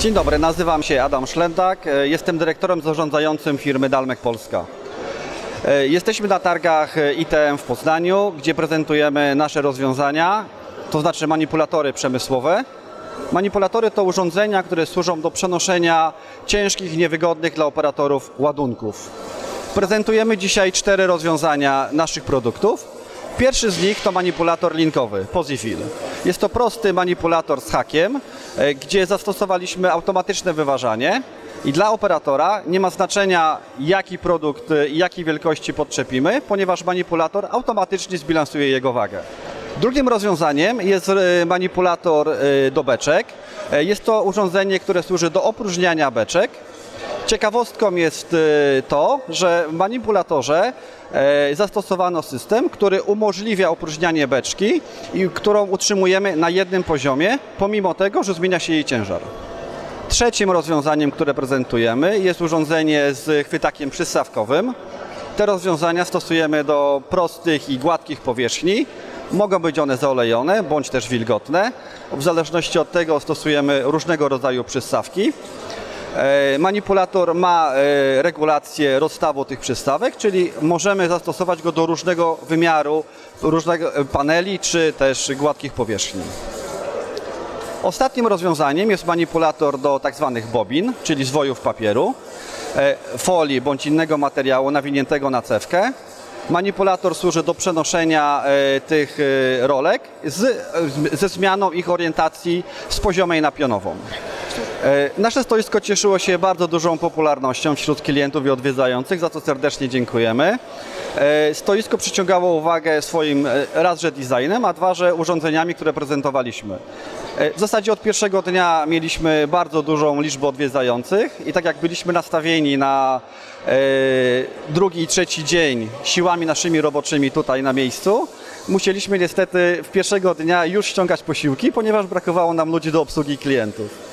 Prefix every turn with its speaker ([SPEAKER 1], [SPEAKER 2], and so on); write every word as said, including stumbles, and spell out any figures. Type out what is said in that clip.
[SPEAKER 1] Dzień dobry, nazywam się Adam Szlendak, jestem dyrektorem zarządzającym firmy Dalmek Polska. Jesteśmy na targach I T M w Poznaniu, gdzie prezentujemy nasze rozwiązania, to znaczy manipulatory przemysłowe. Manipulatory to urządzenia, które służą do przenoszenia ciężkich i niewygodnych dla operatorów ładunków. Prezentujemy dzisiaj cztery rozwiązania naszych produktów. Pierwszy z nich to manipulator linkowy, PosiFill. Jest to prosty manipulator z hakiem, gdzie zastosowaliśmy automatyczne wyważanie i dla operatora nie ma znaczenia, jaki produkt i jakiej wielkości podczepimy, ponieważ manipulator automatycznie zbilansuje jego wagę. Drugim rozwiązaniem jest manipulator do beczek. Jest to urządzenie, które służy do opróżniania beczek. Ciekawostką jest to, że w manipulatorze zastosowano system, który umożliwia opróżnianie beczki i którą utrzymujemy na jednym poziomie, pomimo tego, że zmienia się jej ciężar. Trzecim rozwiązaniem, które prezentujemy, jest urządzenie z chwytakiem przystawkowym. Te rozwiązania stosujemy do prostych i gładkich powierzchni. Mogą być one zaolejone bądź też wilgotne. W zależności od tego stosujemy różnego rodzaju przystawki. Manipulator ma regulację rozstawu tych przystawek, czyli możemy zastosować go do różnego wymiaru, różnego paneli czy też gładkich powierzchni. Ostatnim rozwiązaniem jest manipulator do tak zwanych bobin, czyli zwojów papieru, folii bądź innego materiału nawiniętego na cewkę. Manipulator służy do przenoszenia tych rolek z, ze zmianą ich orientacji z poziomej na pionową. Nasze stoisko cieszyło się bardzo dużą popularnością wśród klientów i odwiedzających, za co serdecznie dziękujemy. Stoisko przyciągało uwagę swoim raz, że designem, a dwa, że urządzeniami, które prezentowaliśmy. W zasadzie od pierwszego dnia mieliśmy bardzo dużą liczbę odwiedzających i tak jak byliśmy nastawieni na drugi i trzeci dzień siłami naszymi roboczymi tutaj na miejscu, musieliśmy niestety w pierwszego dnia już ściągać posiłki, ponieważ brakowało nam ludzi do obsługi klientów.